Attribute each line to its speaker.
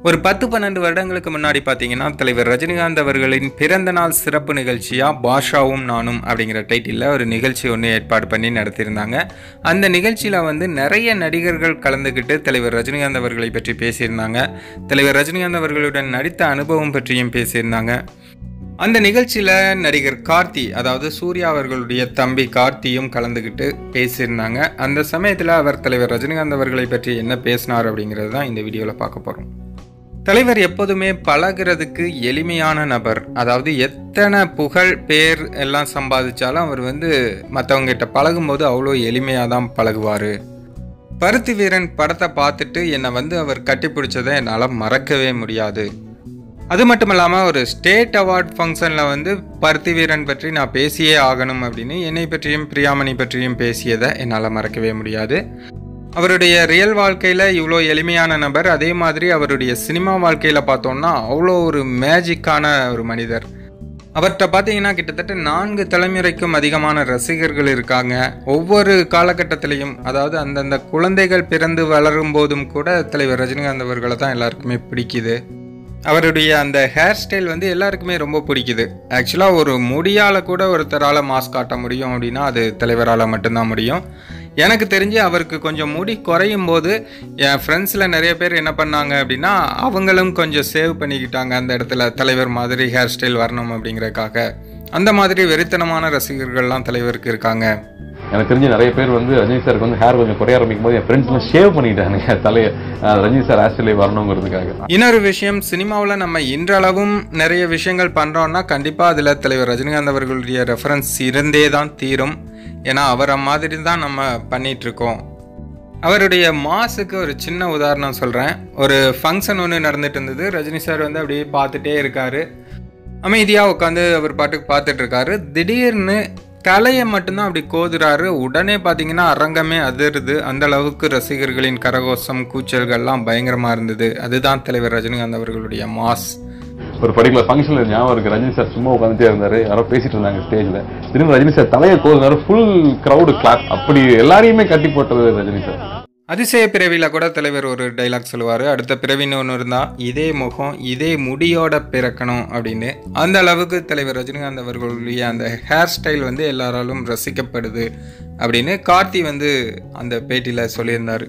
Speaker 1: ஒரு 10-12 வருடங்களுக்கு முன்னாடி பார்த்தீங்கன்னா, தலைவர் ரஜினிகாந்த் அவர்களின் பிறந்த நாள் சிறப்பு நிகழ்ச்சியா பாஷாவும் நானும் அப்படிங்கிற டைட்டில்ல ஒரு நிகழ்ச்சி ஒன்று ஏற்பாடு பண்ணி நடத்தியிருந்தாங்க. அந்த நிகழ்ச்சியில் வந்து நிறைய நடிகர்கள் கலந்துக்கிட்டு தலைவர் ரஜினிகாந்த் அவர்களை பற்றி பேசியிருந்தாங்க. தலைவர் ரஜினிகாந்த் அவர்களுடன் நடித்த அனுபவம் பற்றியும் பேசியிருந்தாங்க. அந்த நிகழ்ச்சியில் நடிகர் கார்த்தி, அதாவது சூர்யா அவர்களுடைய தம்பி கார்த்தியும் கலந்துக்கிட்டு பேசியிருந்தாங்க. அந்த சமயத்தில் அவர் தலைவர் ரஜினிகாந்த் அவர்களை பற்றி என்ன பேசினார் அப்படிங்கிறது தான் இந்த வீடியோவில் பார்க்க போகிறோம். தலைவர் எப்போதுமே பழகிறதுக்கு எளிமையான நபர். அதாவது எத்தனை புகழ் பேர் எல்லாம் சம்பாதிச்சாலும் அவர் வந்து மற்றவங்ககிட்ட பழகும்போது அவ்வளோ எளிமையாக தான் பழகுவார். பருத்தி வீரன் படத்தை பார்த்துட்டு என்னை வந்து அவர் கட்டி பிடிச்சதை என்னால் மறக்கவே முடியாது. அது மட்டும் இல்லாமல் ஒரு ஸ்டேட் அவார்ட் ஃபங்க்ஷனில் வந்து பருத்தி வீரன் பற்றி நான் பேசியே ஆகணும் அப்படின்னு என்னை பற்றியும் பிரியாமணி பற்றியும் பேசியதை என்னால் மறக்கவே முடியாது. அவருடைய ரியல் வாழ்க்கையில் இவ்வளோ எளிமையான நபர், அதே மாதிரி அவருடைய சினிமா வாழ்க்கையில் பார்த்தோம்னா அவ்வளோ ஒரு மேஜிக்கான ஒரு மனிதர். அவர்கிட்ட பார்த்தீங்கன்னா கிட்டத்தட்ட 4 தலைமுறைக்கும் அதிகமான ரசிகர்கள் இருக்காங்க. ஒவ்வொரு காலகட்டத்திலையும், அதாவது அந்தந்த குழந்தைகள் பிறந்து வளரும் போதும் கூட தலைவர் ரஜினிகாந்த் அவர்களை தான் எல்லாருக்குமே பிடிக்குது. அவருடைய அந்த ஹேர் ஸ்டைல் வந்து எல்லாருக்குமே ரொம்ப பிடிக்குது. ஆக்சுவலாக ஒரு முடியால் கூட ஒருத்தரால் மாஸ்க் காட்ட முடியும் அப்படின்னா அது தலைவரால் மட்டும்தான் முடியும். எனக்கு தெரிஞ்சு அவருக்கு கொஞ்சம் முடி குறையும் போது என் ஃப்ரெண்ட்ஸில் நிறைய பேர் என்ன பண்ணாங்க அப்படின்னா, அவங்களும் கொஞ்சம் சேவ் பண்ணிக்கிட்டாங்க அந்த இடத்துல, தலைவர் மாதிரி ஹேர் ஸ்டைல் வரணும் அப்படிங்கிறதுக்காக. அந்த மாதிரி வெறித்தனமான ரசிகர்கள்லாம் தலைவருக்கு இருக்காங்க.
Speaker 2: எனக்கு தெரிஞ்ச நிறைய பேர் வந்து ரஜினி சாருக்கு வந்து ஹேர் கொஞ்சம் குறைய ஆரம்பிக்கும் போது என் ஃப்ரெண்ட்ஸ்லாம் ஷேவ் பண்ணிட்டாங்க தலையை, ரஜினி சார் ஹேர் ஸ்டைலே வரணுங்கிறதுக்காக.
Speaker 1: இன்னொரு விஷயம், சினிமாவில் நம்ம இன்றளவும் நிறைய விஷயங்கள் பண்ணுறோன்னா கண்டிப்பாக அதில் தலைவர் ரஜினிகாந்த் அவர்களுடைய ரெஃபரன்ஸ் இருந்தே தான் தீரும். ஏன்னா அவரை மாதிரி தான் நம்ம பண்ணிகிட்ருக்கோம். அவருடைய மாஸுக்கு ஒரு சின்ன உதாரணம் சொல்கிறேன். ஒரு ஃபங்க்ஷன் ஒன்று நடந்துட்டு இருந்தது. ரஜினி சார் வந்து அப்படியே பார்த்துட்டே இருக்கார். அமைதியாக உட்காந்து அவர் பாட்டுக்கு பார்த்துட்ருக்காரு. திடீர்னு தலையை மட்டும்தான் அப்படி கோதுறாரு. உடனே பார்த்தீங்கன்னா அரங்கமே அதிருது. அந்த அளவுக்கு ரசிகர்களின் கரகோஷம் கூச்சல்கள்லாம் பயங்கரமாக இருந்தது. அதுதான் தலைவர் ரஜினிகாந்த் அவர்களுடைய மாஸ்.
Speaker 2: ஒரு பர்டிகுலர் ஃபங்க்ஷனில் ஞாபகம் இருக்குது, ரஜினி சார் சும்மா உட்காந்துட்டே இருந்தார். யாரோ பேசிட்டு இருந்தாங்க ஸ்டேஜில். திடீர்னு ரஜினி சார் தலையை கோதுனாரு. Full crowd clap. அப்படி எல்லாரையுமே கட்டி போட்டது ரஜினி சார்.
Speaker 1: அதிசய பிறவியில் கூட தலைவர் ஒரு டைலாக் சொல்லுவார், அடுத்த பிறவின்னு ஒன்று இருந்தால் இதே முகம் இதே முடியோட பிறக்கணும் அப்படின்னு. அந்த அளவுக்கு தலைவர் ரஜினிகாந்த் அவர்களுடைய அந்த ஹேர் ஸ்டைல் வந்து எல்லாராலும் ரசிக்கப்படுது அப்படின்னு கார்த்தி வந்து அந்த பேட்டியில் சொல்லியிருந்தார்.